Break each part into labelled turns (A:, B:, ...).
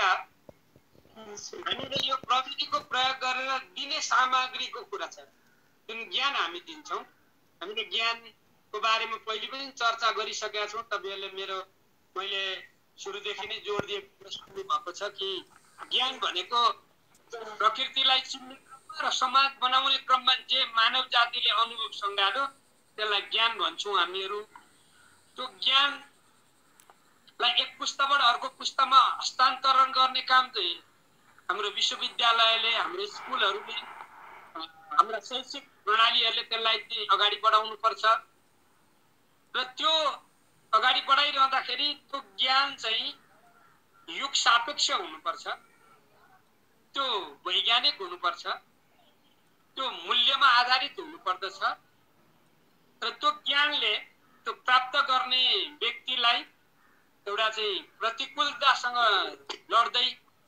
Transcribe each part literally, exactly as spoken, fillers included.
A: कुरा हामीले यो प्रविधिको प्रयोग गरेर दिने सामग्रीको कुरा छ। जुन ज्ञान हामी दिन्छौँ, हामीले ज्ञानको बारेमा पहिले पनि चर्चा गरिसकेका छौँ। तपाईँहरूले मेरो मैले सुरुदेखि नै जोड दिएको सुन्नु भएको छ कि ज्ञान भनेको प्रकृतिलाई चिन्ने क्रममा र समाज बनाउने क्रममा जे मानव जातिले अनुभव सङ्घालो त्यसलाई ज्ञान भन्छौँ हामीहरू। त्यो ज्ञानलाई एक पुस्ताबाट अर्को पुस्तामा हस्तान्तरण गर्ने काम चाहिँ हाम्रो विश्वविद्यालयले, हाम्रो स्कुलहरूले, हाम्रा शैक्षिक प्रणालीहरूले त्यसलाई अगाडि बढाउनु पर्छ। र त्यो अगाडि बढाइरहँदाखेरि त्यो ज्ञान चाहिँ युग सापेक्ष हुनुपर्छ, त्यो वैज्ञानिक हुनुपर्छ, त्यो मूल्यमा आधारित हुनुपर्दछ। र त्यो ज्ञानले त्यो प्राप्त गर्ने व्यक्तिलाई एउटा चाहिँ प्रतिकूलतासँग लड्दै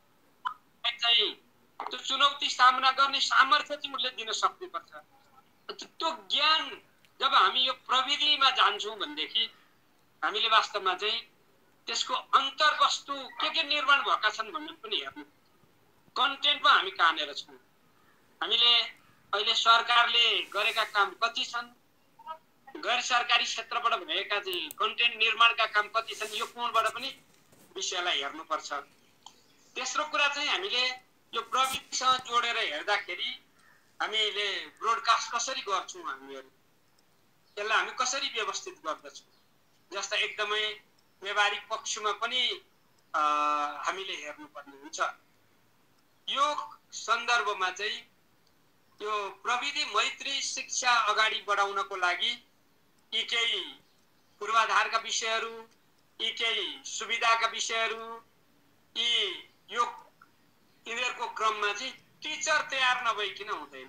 A: चाहिँ त्यो चुनौती सामना गर्ने सामर्थ्य चाहिँ उसले दिन सक्नुपर्छ। त्यो ज्ञान जब हामी यो प्रविधिमा जान्छौँ भनेदेखि हामीले वास्तवमा चाहिँ त्यसको अन्तर्वस्तु के के निर्माण भएका छन् भन्ने पनि हेर्नु। कन्टेन्टमा हामी कहाँनिर छौँ, हामीले अहिले सरकारले गरेका काम कति छन्, गैर सरकारी क्षेत्रबाट भएका चाहिँ कन्टेन्ट निर्माणका काम कति छन्, यो कोणबाट पनि विषयलाई हेर्नुपर्छ। तेस्रो कुरा चाहिँ हामीले यो प्रविधिसँग जोडेर हेर्दाखेरि हामीले ब्रोडकास्ट कसरी गर्छौँ, हामीहरू त्यसलाई हामी कसरी व्यवस्थित गर्दछौँ। जस्ता एकदमै व्यावहारिक पक्षमा पनि हामीले हेर्नुपर्ने हुन्छ। यो सन्दर्भमा चाहिँ यो प्रविधि मैत्री शिक्षा अगाडि बढाउनको लागि यी केही पूर्वाधारका विषयहरू, यी केही सुविधाका विषयहरू, यी यो यिनीहरूको क्रममा चाहिँ टिचर तयार नभइकन हुँदैन।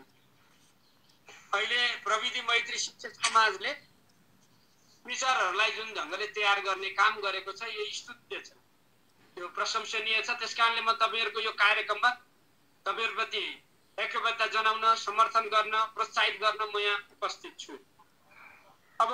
A: अहिले प्रविधि मैत्री शिक्षक समाजले टिचरहरूलाई जुन ढङ्गले तयार गर्ने काम गरेको छ यो स्तुत्य छ, यो प्रशंसनीय छ। त्यस कारणले म तपाईँहरूको यो कार्यक्रममा तपाईँहरूप्रति ऐक्यबद्धता जनाउन, समर्थन गर्न, प्रोत्साहित गर्न म यहाँ उपस्थित छु। अब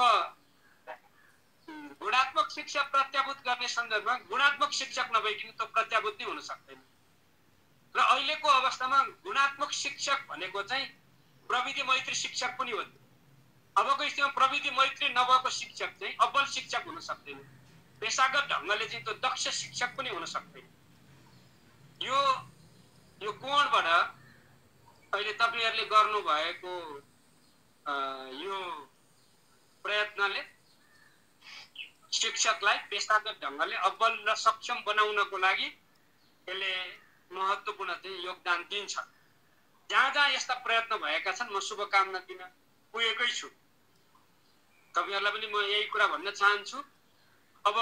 A: गुणात्मक शिक्षा प्रत्याभूत गर्ने सन्दर्भमा गुणात्मक शिक्षक नभइकन त प्रत्याभूत नै हुन सक्दैन। र अहिलेको अवस्थामा गुणात्मक शिक्षक भनेको चाहिँ प्रविधि मैत्री शिक्षक पनि हो। अबको स्थितिमा प्रविधि मैत्री नभएको शिक्षक चाहिँ अब्बल शिक्षक हुन सक्दैन, पेशागत ढङ्गले चाहिँ त्यो दक्ष शिक्षक पनि हुन सक्दैन। यो यो कोणबाट अहिले तपाईँहरूले गर्नुभएको यो प्रयत्नले शिक्षकलाई पेशागत ढङ्गले अब्बल र सक्षम बनाउनको लागि यसले महत्त्वपूर्ण चाहिँ योगदान दिन्छ। जहाँ जहाँ यस्ता प्रयत्न भएका छन् म शुभकामना दिन पुगेकै छु। तपाईँहरूलाई पनि म यही कुरा भन्न चाहन्छु। अब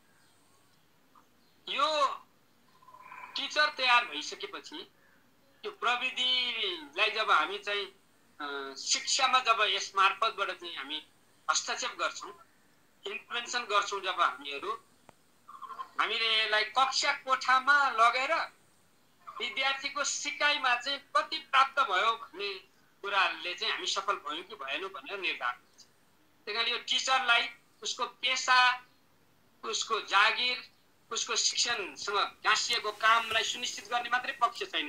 A: यो टिचर तयार भइसकेपछि यो प्रविधिलाई जब हामी चाहिँ शिक्षामा जब यस मार्फतबाट चाहिँ हामी हस्तक्षेप गर्छौँ, इन्फ्लुएन्सन गर्छौँ, जब हामीहरू हामीले यसलाई कक्षा कोठामा लगेर विद्यार्थीको सिकाइमा चाहिँ कति प्राप्त भयो भन्ने कुराले चाहिँ हामी सफल भयौँ कि भएनौँ भनेर निर्धारण हुन्छ। त्यही कारणले यो टिचरलाई उसको पेसा, उसको जागिर, उसको शिक्षणसँग गाँसिएको कामलाई सुनिश्चित गर्ने मात्रै पक्ष छैन।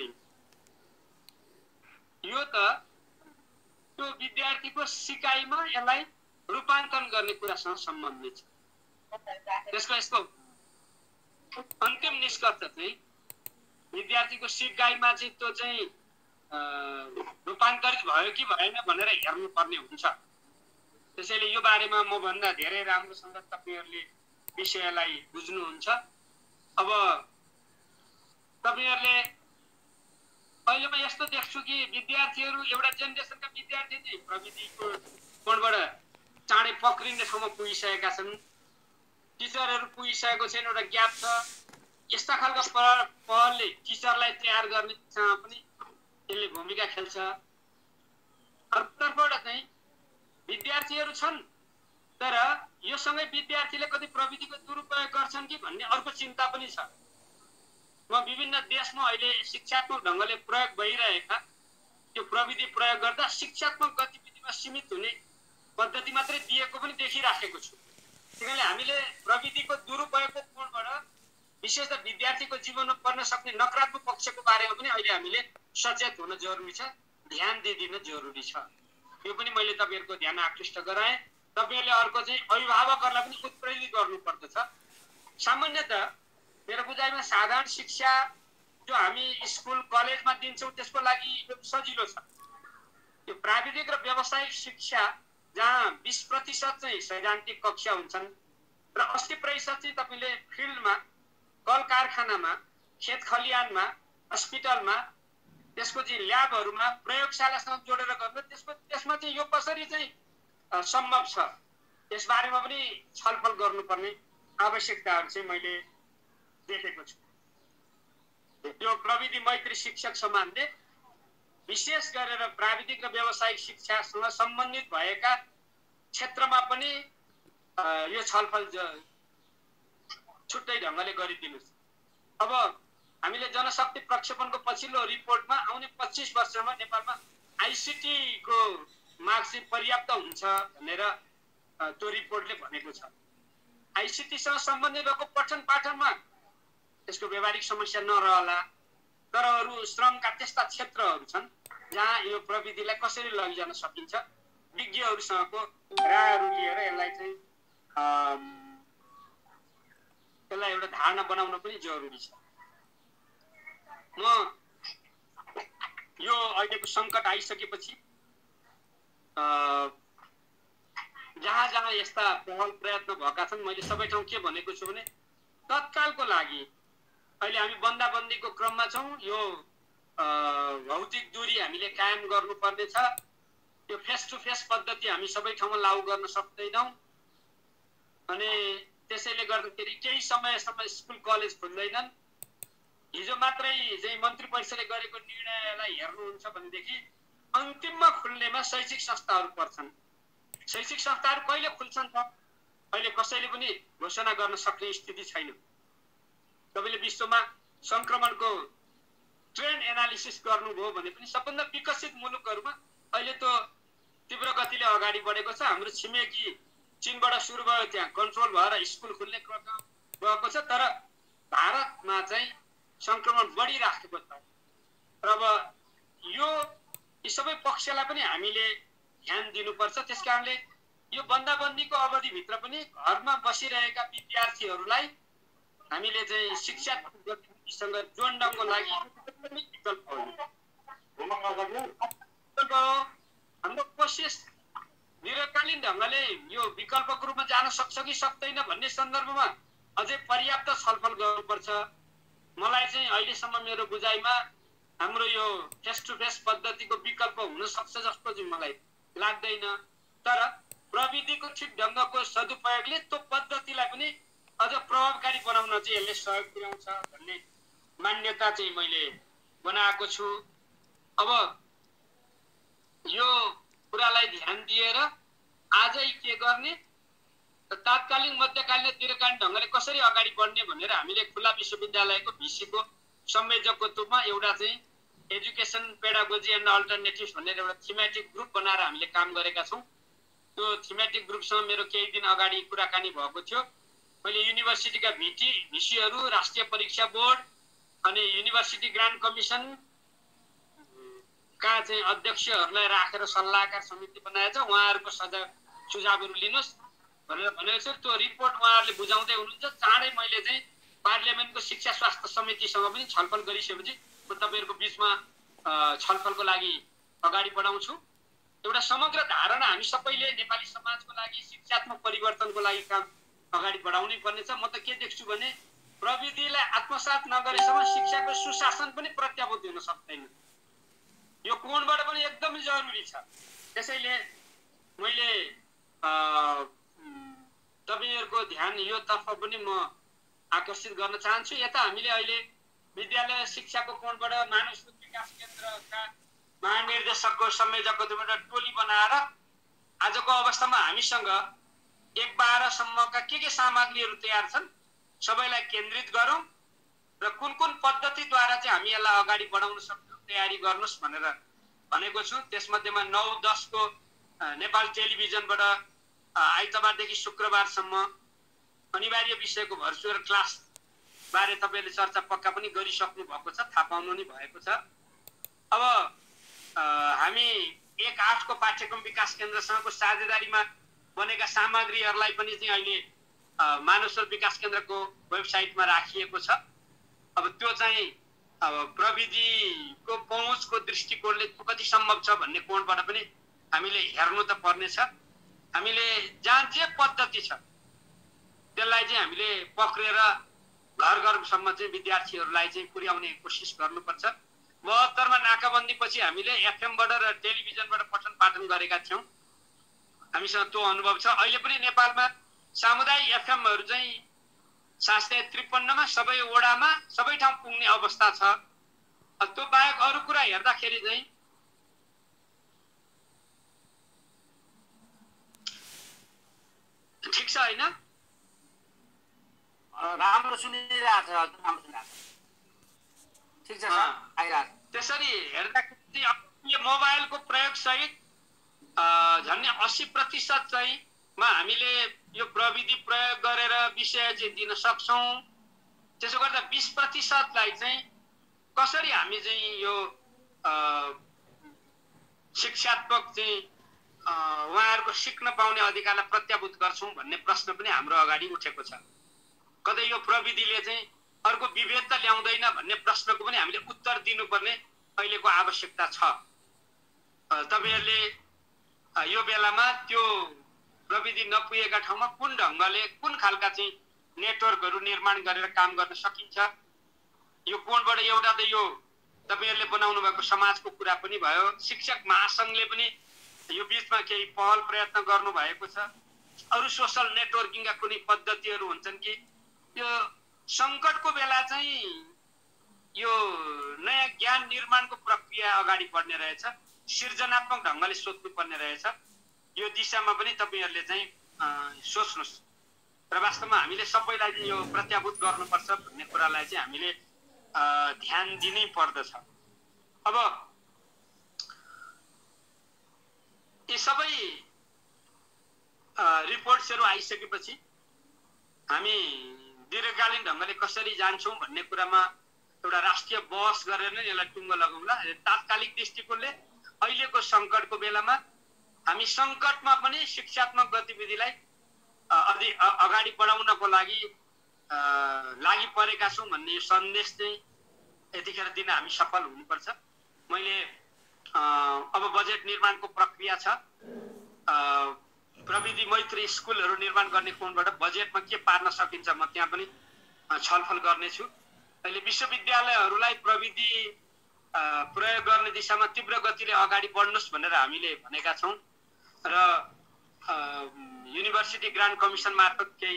A: यो त त्यो विद्यार्थीको सिकाइमा यसलाई रूपान्तरण गर्ने कुरासँग सम्बन्धित छ। त्यसको यसको अन्तिम निष्कर्ष चाहिँ विद्यार्थीको सिकाइमा चाहिँ त्यो चाहिँ रूपान्तरित भयो कि भएन भनेर हेर्नुपर्ने हुन्छ। त्यसैले यो बारेमा म भन्दा धेरै राम्रोसँग तपाईँहरूले विषयलाई बुझ्नुहुन्छ। अब तपाईँहरूले अहिले म यस्तो देख्छु कि विद्यार्थीहरू एउटा जेनेरेसनका विद्यार्थी चाहिँ प्रविधिको कोणबाट चाँडै पक्रिने ठाउँमा पुगिसकेका छन्, टिचरहरू पुगिसकेको छैन, एउटा ग्याप छ। यस्ता खालका पहलले टिचरलाई तयार गर्ने दिशामा पनि यसले भूमिका खेल्छ। अर्कोतर्फबाट चाहिँ विद्यार्थीहरू छन् तर यो सँगै विद्यार्थीले कति प्रविधिको दुरुपयोग गर्छन् कि भन्ने अर्को चिन्ता पनि छ। म विभिन्न देशमा अहिले शिक्षात्मक ढङ्गले प्रयोग भइरहेका त्यो प्रविधि प्रयोग गर्दा शिक्षात्मक गतिविधिमा सीमित हुने पद्धति मात्रै दिएको पनि देखिराखेको छु। त्यसैले हामीले प्रविधिको दुरुपयोगको कोणबाट विशेष त विद्यार्थीको जीवनमा पर्न सक्ने नकारात्मक पक्षको बारेमा पनि अहिले हामीले सचेत हुन जरुरी छ, ध्यान दिइदिन जरुरी छ। यो पनि मैले तपाईहरुको ध्यान आकृष्ट गराएँ। तपाईहरुले अर्को चाहिँ अभिभावकहरूलाई पनि उत्प्रेरित गर्नुपर्दछ। सामान्यतः मेरो बुझाइमा साधारण शिक्षा जो हामी स्कुल कलेजमा दिन्छौँ त्यसको लागि सजिलो छ। यो प्राविधिक र व्यावसायिक शिक्षा जहाँ बीस प्रतिशत चाहिँ सैद्धान्तिक कक्षा हुन्छन् र अस्सी प्रतिशत चाहिँ तपाईले फिल्डमा, कल कारखानामा, खेत खलिहानमा, अस्पतालमा, त्यसको चाहिँ ल्याबहरुमा, प्रयोगशालासँग जोडेर गर्न, त्यसको त्यसमा चाहिँ यो कसरी चाहिँ सम्भव छ त्यस बारेमा पनि छलफल गर्नुपर्ने आवश्यकताहरु चाहिँ मैले देखेको छु। यो प्रविधि मैत्री शिक्षक समाजले विशेष गरेर प्राविधिक र व्यावसायिक शिक्षासँग सम्बन्धित भएका क्षेत्रमा पनि यो छलफल छुट्टै ढंगले गरिदिनुस्। अब हामीले जनशक्ति प्रक्षेपणको पछिल्लो रिपोर्टमा आउने पच्चीस वर्षमा नेपालमा आईसीटी को माग चाहिँ पर्याप्त हुन्छ भनेर त्यो रिपोर्टले भनेको छ। आईसीटी सँग सम्बन्धित भएको पठन पाठनमा त्यसको व्यावहारिक समस्या नरहला, तर अरु श्रमका त्यस्ता क्षेत्रहरु छन् जहाँ यो प्रविधिलाई कसरी लगिजान सकिन्छ, विज्ञहरुसँगको रायहरु लिएर यसलाई चाहिँ त्यसलाई एउटा धारणा बनाउन पनि जरुरी छ। म यो अहिलेको संकट आइसकेपछि जहाँ जहाँ यस्ता पहल प्रयत्न भएका छन् मैले सबै ठाउँ के भनेको छु भने तत्कालको लागि अहिले हामी बन्दाबन्दीको क्रममा छौं। यो भौतिक दूरी हामीले कायम गर्नुपर्ने छ। यो फेस टु फेस पद्धति हामी सबै ठाउँमा लागू गर्न सक्दैनौं। अनि त्यसैले गर्दाखेरि केही समयसम्म स्कुल कलेज खुल्दैनन्। हिजो मात्रै चाहिँ मन्त्री परिषदले गरेको निर्णयलाई हेर्नुहुन्छ भनेदेखि अन्तिममा खुल्नेमा शैक्षिक संस्थाहरू पर्छन्। शैक्षिक संस्थाहरू कहिले खुल्छन् त अहिले कसैले पनि घोषणा गर्न सक्ने स्थिति छैन। तपाईले विश्वमा संक्रमणको ट्रेन्ड एनालिसिस गर्नुभयो भने पनि सबभन्दा विकसित मुलुकहरुमा अहिले त तीव्र गतिले अगाडि बढेको छ। हाम्रो छिमेकी चीनबाट सुरु भयो, त्यहाँ कन्ट्रोल भएर स्कुल खुल्ने क्रम गएको छ, तर भारतमा चाहिँ संक्रमण बढिराखेको छ। र अब यो यी सबै पक्षलाई पनि हामीले ध्यान दिनुपर्छ। त्यसकारणले यो बन्दाबन्दीको अवधिभित्र पनि घरमा बसिरहेका विद्यार्थीहरूलाई हामीले चाहिँ शिक्षा गतिविधिसँग जोड्नको लागि विकल्प हो। हाम्रो कोसिस दीर्घकालीन ढंगले यो विकल्पको रूपमा जान सक्छ कि सक्दैन भन्ने सन्दर्भमा अझै पर्याप्त छलफल गर्नुपर्छ। मलाई चाहिँ अहिलेसम्म मेरो बुझाइमा हाम्रो यो फेस टु फेस पद्धतिको विकल्प हुन सक्छ जस्तो चाहिँ मलाई लाग्दैन। तर प्रविधिको ठिक ढंगको सदुपयोगले त्यो पद्धतिलाई पनि अझ प्रभावकारी बनाउन चाहिँ यसले सहयोग पुर्याउँछ भन्ने मान्यता चाहिँ मैले बनाएको छु। अब यो कुरालाई ध्यान दिएर आजै के गर्ने, तात्कालिक मध्यकालीन दीर्घकालीन ढंगले कसरी अगाडि बढ्ने भनेर हामीले खुला विश्वविद्यालयको भिसीको संयोजकको रूपमा एउटा चाहिँ एजुकेसन पेडागोजी एन्ड अल्टरनेटिभ्स भनेर एउटा थीमेटिक ग्रुप बनाएर हामीले काम गरेका छौं। त्यो थीमेटिक ग्रुपसँग मेरो केही दिन अगाडि कुराकानी भएको थियो। मैले युनिभर्सिटीका भिटी भिसीहरू, राष्ट्रिय परीक्षा बोर्ड अनि युनिभर्सिटी ग्रान्ट कमिसन का चाहिँ अध्यक्षहरूलाई राखेर सल्लाहकार समिति बनाएछ। उहाँहरूको सजाय सुझावहरू लिनुस् भनेर भनेको छु। त्यो रिपोर्ट उहाँहरूले बुझाउँदै हुनुहुन्छ। चाँडै मैले चाहिँ पार्लियामेन्टको शिक्षा स्वास्थ्य समितिसँग पनि छलफल गरिसकेपछि म तपाईहरुको बीचमा छलफलको लागि अगाडि बढाउँछु। एउटा समग्र धारणा हामी सबैले नेपाली समाजको लागि शिक्षात्मक परिवर्तनको लागि काम अगाडि बढाउनै पर्ने छ। म त के देख्छु भने प्रविधिलाई आत्मसात नगरेसम्म शिक्षाको सुशासन पनि प्रत्याभूत हुन सक्दैन। यो कोणबाट पनि एकदमै जरुरी छ। त्यसैले मैले तपाईहरुको ध्यान यो तर्फ पनि म आकर्षित गर्न चाहन्छु। यता हामीले अहिले विद्यालय शिक्षाको कोणबाट मानव स्रोत विकास केन्द्रका महानिर्देशकको संयोजकको एउटा टोली बनाएर आजको अवस्थामा हामीसँग एक बाह्र सम्मका के के सामग्रीहरू तयार छन् सबैलाई केन्द्रित गरौँ र कुन कुन पद्धतिद्वारा चाहिँ हामी यसलाई अगाडि बढाउन सक्छौं तयारी गर्नुस् भनेर भनेको छु। त्यसमध्येमा नौ दस को नेपाल टेलिभिजनबाट आइतबारदेखि शुक्रबारसम्म अनिवार्य विषयको भर्चुअल क्लास बारे तपाईले चर्चा पक्का पनि गरिसक्नु भएको छ, थाहा पाउनु नि भएको छ। अब हामी एक आठ को पाठ्यक्रम विकास केन्द्रसँगको साझेदारीमा बनेका सामग्रीहरूलाई पनि चाहिँ अहिले मानव स्रोत विकास केन्द्रको वेबसाइटमा राखिएको छ। अब त्यो चाहिँ अब प्रविधिको पहुँचको दृष्टिकोणले कति सम्भव छ भन्ने कोणबाट पनि हामीले हेर्नु त पर्नेछ। हामीले जहाँ जे पद्धति छ त्यसलाई चाहिँ हामीले पक्रेर घर घरसम्म चाहिँ विद्यार्थीहरूलाई चाहिँ पुर्याउने कोसिस गर्नुपर्छ। बहत्तरमा नाकाबन्दी पछि हामीले एफएमबाट र टेलिभिजनबाट पठन पाठन गरेका थियौँ, हामीसँग त्यो अनुभव छ। अहिले पनि नेपालमा सामुदायिक एफएमहरू चाहिँ सात सय त्रिपन्नमा सबै वडामा सबै ठाउँ पुग्ने अवस्था छ। त्यो बाहेक अरू कुरा हेर्दाखेरि चाहिँ ठिक छ होइन?
B: राम्रो सुनिरहेको छ, राम्रो सुनिरहेको छ, ठिक छ आइरहेको छ।
A: त्यसरी हेर्दाखेरि यो मोबाइलको प्रयोग सहित झन्डै अस्सी प्रतिशत चाहिँ मा हामीले यो प्रविधि प्रयोग गरेर विषय चाहिँ दिन सक्छौँ। त्यसो गर्दा बीस प्रतिशतलाई चाहिँ कसरी हामी चाहिँ यो शिक्षात्मक चाहिँ उहाँहरूको सिक्न पाउने अधिकारलाई प्रत्याभूत गर्छौँ भन्ने प्रश्न पनि हाम्रो अगाडि उठेको छ। कतै यो प्रविधिले चाहिँ अर्को विभेद त ल्याउँदैन भन्ने प्रश्नको पनि हामीले उत्तर दिनुपर्ने अहिलेको आवश्यकता छ। तपाईहरुले यो बेलामा त्यो प्रविधि नपुगेका ठाउँमा कुन ढंगले कुन खालका चाहिँ नेटवर्कहरू निर्माण गरेर काम गर्न सकिन्छ, यो कोणबाट एउटा त यो तपाईहरुले बनाउनु भएको समाजको कुरा पनि भयो। शिक्षक महासंघले पनि यो बीचमा केही पहल प्रयत्न गर्नु भएको छ। अरु सोशल नेटवर्किङका कुनै पद्धतिहरू हुन्छन् कि यो संकटको बेला चाहिँ यो नयाँ ज्ञान निर्माणको प्रक्रिया अगाडि बढ्ने रहेछ, सृजनात्मक ढंगले सोच्नु पर्ने रहेछ। यो दिशामा पनि तपाईहरुले चाहिँ सोच्नुस् र वास्तवमा हामीले सबैलाई यो प्रत्याभूत गर्नुपर्छ भन्ने कुरालाई चाहिँ हामीले ध्यान दिनै पर्दछ। अब यी सबै रिपोर्ट्सहरू आइसकेपछि हामी दीर्घकालीन ढंगले कसरी जान्छौं भन्ने कुरामा एउटा राष्ट्रिय बहस गरेर नै यसलाई टुङ्गो लगाउँला। तात्कालिक दृष्टिकोणले अहिलेको संकटको बेलामा हामी संकटमा पनि शिक्षात्मक गतिविधिलाई अलि अगाडि बढाउनको लागि लागि परेका छौं भन्ने सन्देश चाहिँ यतिखेर दिन हामी सफल हुनुपर्छ। मैले अब बजेट निर्माणको प्रक्रिया छ, प्रविधि मैत्री स्कुलहरू निर्माण गर्ने कोणबाट बजेटमा के पार्न सकिन्छ म त्यहाँ पनि छलफल गर्नेछु। अहिले विश्वविद्यालयहरूलाई प्रविधि प्रयोग गर्ने दिशामा तीव्र गतिले अगाडि बढ्नुस् भनेर हामीले भनेका छौं र युनिभर्सिटी ग्रान्ट कमिसन मार्फत केही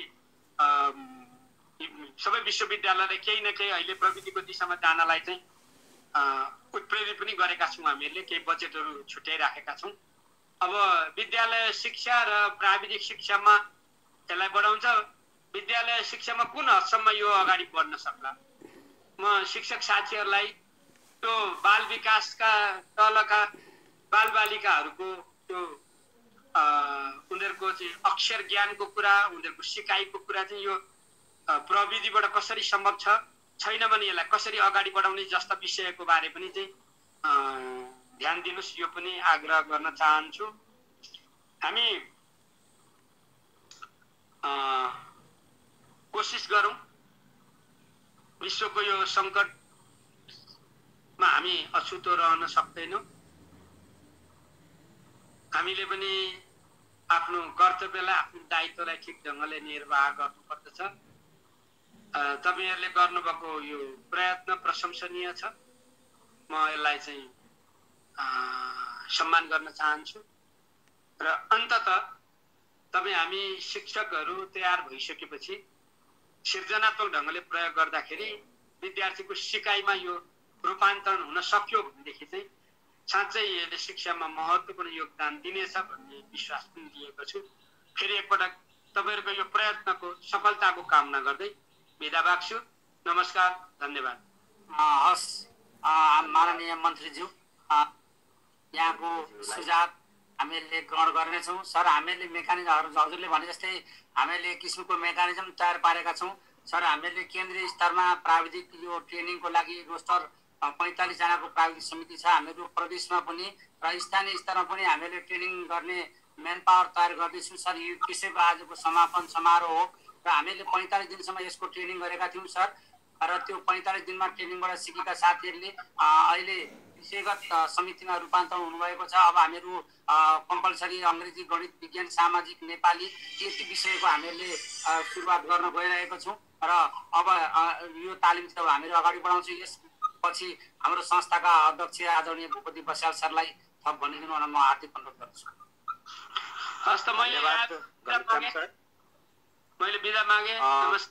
A: सबै विश्वविद्यालयले केही न केही अहिले प्रविधिको दिशामा जानलाई चाहिँ उत्प्रेरित पनि गरेका छौं। हामीले केही बजेटहरू छुट्याइराखेका छौं। अब विद्यालय शिक्षा र प्राविधिक शिक्षामा यसलाई बढाउँछ। विद्यालय शिक्षामा कुन हदसम्म यो अगाडि बढ्न सक्ला, म शिक्षक साथीहरूलाई त्यो बाल विकासका तलका बालबालिकाहरूको त्यो उनीहरूको चाहिँ अक्षर ज्ञानको कुरा, उनीहरूको सिकाइको कुरा चाहिँ यो प्रविधिबाट कसरी सम्भव छ छैन भने यसलाई कसरी अगाडि बढाउने जस्ता विषयको बारे पनि चाहिँ ध्यान दिनुस्, यो पनि आग्रह गर्न चाहन्छु। हामी कोसिस गरौँ विश्वको यो संकटमा हामी अछुतो रहन सक्दैनौँ। हामीले पनि आफ्नो कर्तव्यलाई आफ्नो दायित्वलाई ठिक ढंगले निर्वाह गर्नुपर्दछ। तपाईहरुले गर्नुभएको यो प्रयत्न प्रशंसनीय छ, म यसलाई चाहिँ सम्मान गर्न चाहन्छु। र अन्ततः तपाईं हामी शिक्षकहरू तयार भइसकेपछि सृजनात्मक ढंगले प्रयोग गर्दाखेरि विद्यार्थीको सिकाइमा यो रूपान्तरण हुन सक्यो भनेदेखि चाहिँ साँच्चै यसले शिक्षामा महत्त्वपूर्ण योगदान दिनेछ भन्ने विश्वास पनि लिएको छु। फेरि एकपटक तपाईहरुको यो प्रयत्नको सफलताको कामना गर्दै बिदा माग्छु। नमस्कार, धन्यवाद।
B: हस् माननीय मन्त्रीज्यू, यहाँको सुझाव हामीले ग्रहण गर्नेछौँ। सर, हामीले मेकानिजमहरू हजुरले भने जस्तै हामीले किसिमको मेकानिजम तयार पारेका छौँ। सर हामीले केन्द्रीय स्तरमा प्राविधिक यो ट्रेनिङको लागि रोस्टर पैँतालिस जनाको प्राविधिक समिति छ हामीहरू प्रदेशमा पनि र स्थानीय स्तरमा पनि हामीले ट्रेनिङ गर्ने मेन पावर तयार गर्दैछौँ सर। यो त्यसैको आजको समापन समारोह हो र हामीले पैँतालिस दिनसम्म यसको ट्रेनिङ गरेका थियौँ सर र त्यो पैँतालिस दिनमा ट्रेनिङबाट सिकेका साथीहरूले अहिले विषयगत समितिमा रूपान्तरण हुनुभएको छ। अब हामीहरू कम्पलसरी अङ्ग्रेजी, गणित, विज्ञान, सामाजिक, नेपाली यति विषयको हामीले सुरुवात गर्न गइरहेको छौँ र अब यो तालिम चाहिँ हामीहरू अगाडि बढाउँछौँ। यसपछि हाम्रो संस्थाका अध्यक्ष आदरणीय भूपति बस्याल सरलाई थप भनिदिनु भनेर म हार्दिक अनुरोध गर्छु।
A: हस् त मैले मैले बिदा मागे। नमस्ते।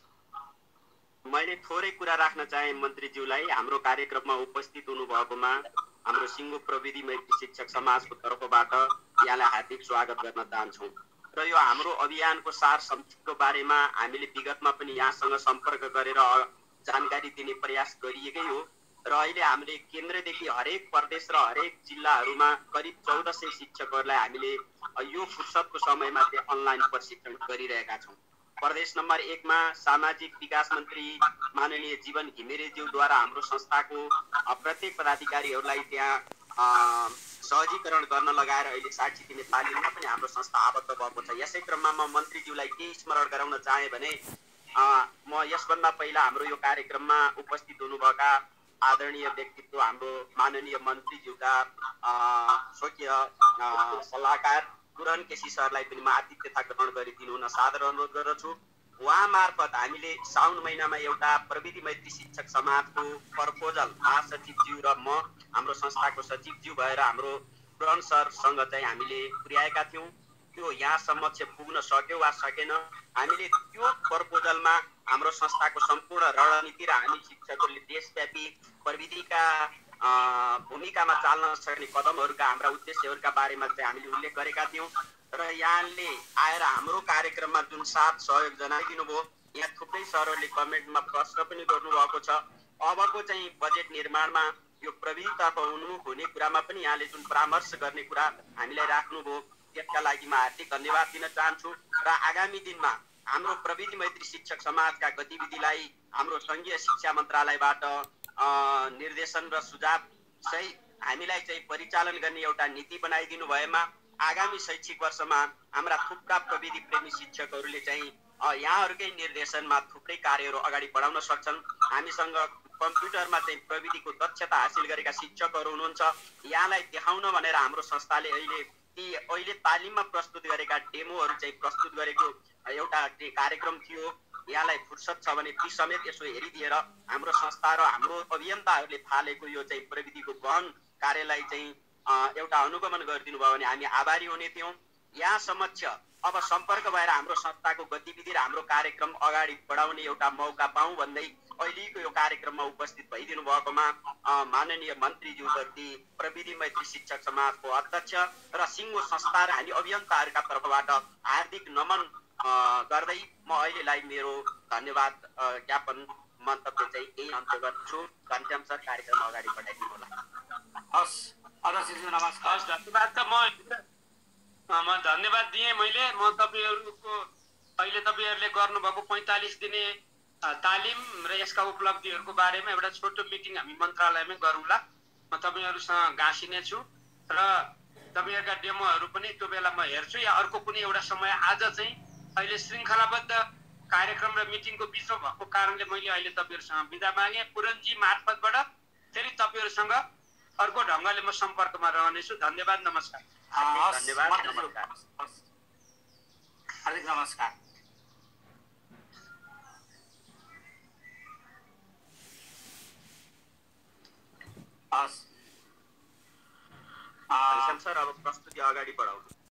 C: मैले थोरै कुरा राख्न चाहे मन्त्रीज्यूलाई। हाम्रो कार्यक्रममा उपस्थित हुनुभएकोमा हाम्रो सिङ्गो प्रविधि मैत्री शिक्षक समाजको तर्फबाट यहाँलाई हार्दिक स्वागत गर्न चाहन्छौँ र यो हाम्रो अभियानको सार समितिको बारेमा हामीले विगतमा पनि यहाँसँग सम्पर्क गरेर जानकारी दिने प्रयास गरिएकै हो र अहिले हामीले केन्द्रदेखि हरेक प्रदेश र हरेक जिल्लाहरूमा करिब चौध सय शिक्षकहरूलाई हामीले यो फुर्सदको समयमा चाहिँ अनलाइन प्रशिक्षण गरिरहेका छौँ। प्रदेश नम्बर एकमा सामाजिक विकास मन्त्री माननीय जीवन घिमिरेज्यूद्वारा हाम्रो संस्थाको प्रत्येक पदाधिकारीहरूलाई त्यहाँ सहजीकरण गर्न लगाएर अहिले साठी दिने तालिममा पनि हाम्रो संस्था आबद्ध भएको छ। यसै क्रममा म मन्त्रीज्यूलाई केही स्मरण गराउन चाहेँ भने म यसभन्दा पहिला हाम्रो यो कार्यक्रममा उपस्थित हुनुभएका आदरणीय व्यक्तित्व हाम्रो माननीय मन्त्रीज्यूका स्वकीय सल्लाहकार पुरन केसी सरलाई पनि म आतिथ्यता ग्रहण गरिदिनु हुन सादर अनुरोध गर्दछु। उहाँ मार्फत हामीले साउन महिनामा एउटा प्रविधि मैत्री शिक्षक समाजको प्रपोजल महासचिवज्यू र म हाम्रो संस्थाको सचिवज्यू भएर हाम्रो पुरन सरसँग चाहिँ हामीले पुर्याएका थियौँ। त्यो यहाँ समक्ष पुग्न सक्यो वा सकेन। हामीले त्यो प्रपोजलमा हाम्रो संस्थाको सम्पूर्ण रणनीति र हामी शिक्षकहरूले देशव्यापी प्रविधिका भूमिकामा चाल्न सक्ने कदमहरूका हाम्रा उद्देश्यहरूका बारेमा चाहिँ हामीले उल्लेख गरेका थियौँ र यहाँले आएर हाम्रो कार्यक्रममा जुन साथ सहयोग जनाइदिनु भयो, यहाँ थुप्रै सरहरूले कमेन्टमा प्रश्न पनि गर्नुभएको छ। अबको चाहिँ बजेट निर्माणमा यो प्रविधितर्फ हुनु हुने कुरामा पनि यहाँले जुन परामर्श गर्ने कुरा हामीलाई राख्नुभयो, त्यसका लागि म हार्दिक धन्यवाद दिन चाहन्छु र आगामी दिनमा हाम्रो प्रविधि मैत्री शिक्षक समाजका गतिविधिलाई हाम्रो सङ्घीय शिक्षा मन्त्रालयबाट निर्देशन र सुझाव सहित हामीलाई चाहिँ परिचालन गर्ने एउटा नीति बनाइदिनु भएमा आगामी शैक्षिक वर्षमा हाम्रा थुप्रा प्रविधि प्रेमी शिक्षकहरूले चाहिँ यहाँहरूकै निर्देशनमा थुप्रै कार्यहरू अगाडि बढाउन सक्छन्। हामीसँग कम्प्युटरमा चाहिँ प्रविधिको दक्षता हासिल गरेका शिक्षकहरू हुनुहुन्छ। यहाँलाई देखाउन भनेर हाम्रो संस्थाले अहिले ती अहिले तालिममा प्रस्तुत गरेका डेमोहरू चाहिँ प्रस्तुत गरेको एउटा कार्यक्रम थियो। यहाँलाई फुर्सद छ भने ती समेत यसो हेरिदिएर हाम्रो संस्था र हाम्रो अभियन्ताहरूले थालेको यो चाहिँ प्रविधिको गहन कार्यलाई चाहिँ एउटा अनुगमन गरिदिनु भयो भने हामी आभारी हुने थियौँ। यहाँ समक्ष अब सम्पर्क भएर हाम्रो संस्थाको गतिविधि र हाम्रो कार्यक्रम अगाडि बढाउने एउटा मौका पाऊँ भन्दै अहिलेको यो कार्यक्रममा उपस्थित भइदिनु भएकोमा माननीय मन्त्रीज्यूप्रति प्रविधि मैत्री शिक्षक समाजको अध्यक्ष र सिङ्गो संस्था र हामी अभियन्ताहरूका तर्फबाट हार्दिक नमन गर्दै म अहिलेलाई मेरो धन्यवाद ज्ञापन मन्तव्य चाहिँ यही अन्त गर्छु। घनश्याम सर कार्यक्रम अगाडि बढाइदिनु होला।
B: हस् अध्यक्षज्यू नमस्कार।
A: हस् धन्यवाद। त म म धन्यवाद दिएँ मैले। म तपाईँहरूको अहिले तपाईँहरूले गर्नुभएको पैँतालिस दिने तालिम र यसका उपलब्धिहरूको बारेमा एउटा छोटो मिटिङ हामी मन्त्रालयमै गरौँला। म तपाईँहरूसँग गाँसिने छु र तपाईँहरूका डेमोहरू पनि त्यो बेला म हेर्छु या अर्को कुनै एउटा समय। आज चाहिँ अहिले श्रृङ्खलाबद्ध कार्यक्रम र मिटिङको बिचमा भएको कारणले मैले अहिले तपाईँहरूसँग बिदा मागेँ। पुरनजी मार्फतबाट फेरि तपाईँहरूसँग अर्को ढङ्गले म सम्पर्कमा रहनेछु। धन्यवाद। नमस्कार।
C: धन्यवाद। नमस्कार।
B: हार्दिक नमस्कार। हस्
C: सर अब प्रस्तुति अगाडि बढाउनु।